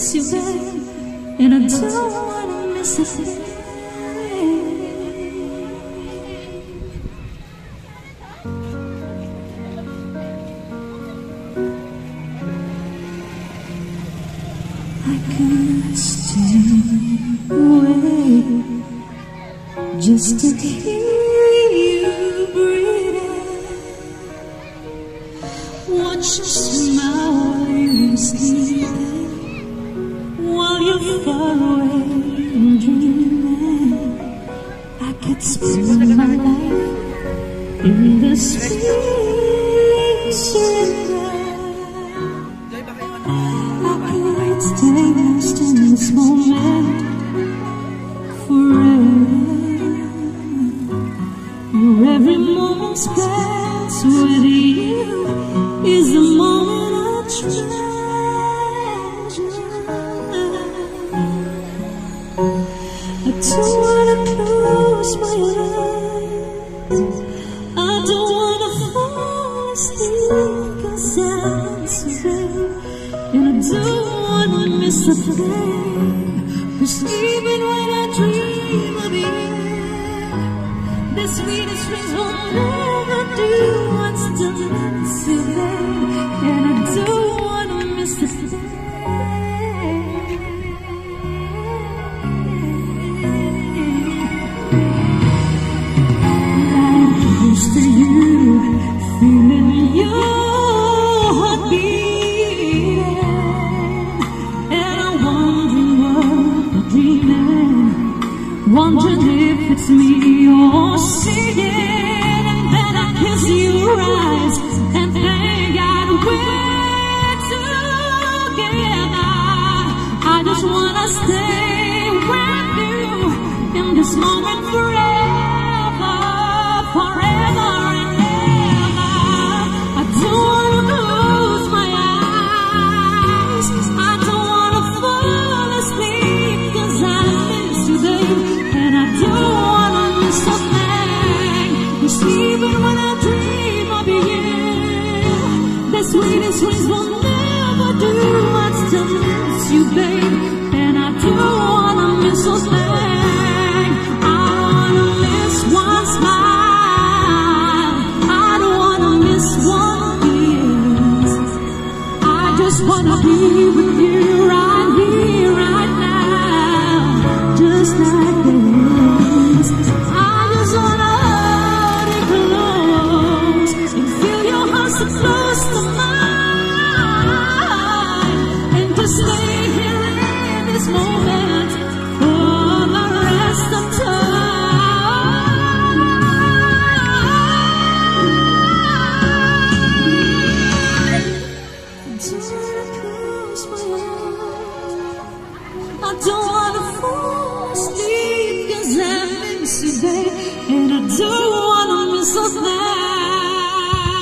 miss you, babe, and I don't wanna miss a thing. I could stay away just to hear you breathing, watch you smile while you're sleeping, while you're far away and dreaming. I could spend my life in this sweet surrender. Stay lost in this moment forever. Your every moment spent with you is the moment I treasure. I don't wanna close my eyes, I don't wanna fall asleep, 'cause I'm so bad, and I don't miss a thing. 'Cause even when I dream of you, the sweetest dreams will never do what's to miss you, babe, and I don't wanna miss a thing. Lying close to you, feeling your heartbeat, wondering if it's me you're seeing, and then I kiss your eyes and thank God we're together. I just wanna stay with you in this moment forever, forever and ever. I don't wanna close my eyes, I don't wanna fall asleep, 'cause I miss you, babe, and I don't wanna miss a thing. 'Cause even when I dream of you, the sweetest dreams will never do what's to miss you, babe, and I don't wanna miss a thing. I don't wanna miss one smile, I don't wanna miss one kiss. I just wanna be with you right here, right now, just like this. I just wanna hold you close and feel your heart so close to mine, and to stay here in this moment for the rest of time. I don't wanna close my eyes, I don't wanna fall asleep, 'cause I miss you, babe, and I don't wanna miss a thing.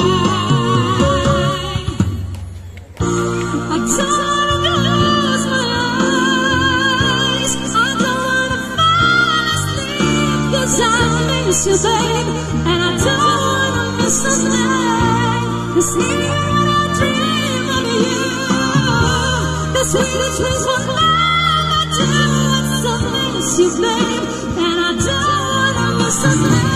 I don't wanna close my eyes, I don't wanna fall asleep, 'cause I miss you, babe, and I don't wanna miss a thing. 'Cause even when I dream of you, the sweetest dreams will never do what's to miss you, babe, and I don't wanna miss a thing.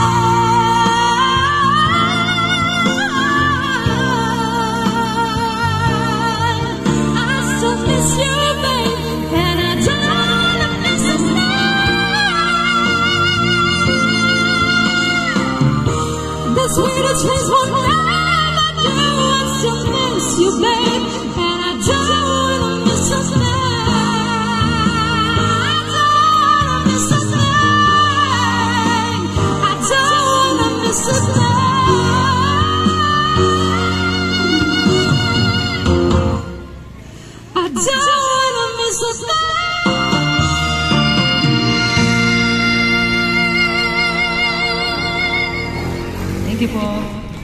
I still miss you, babe, and I don't wanna miss a thing. The sweetest dreams will never do what's to miss you, babe,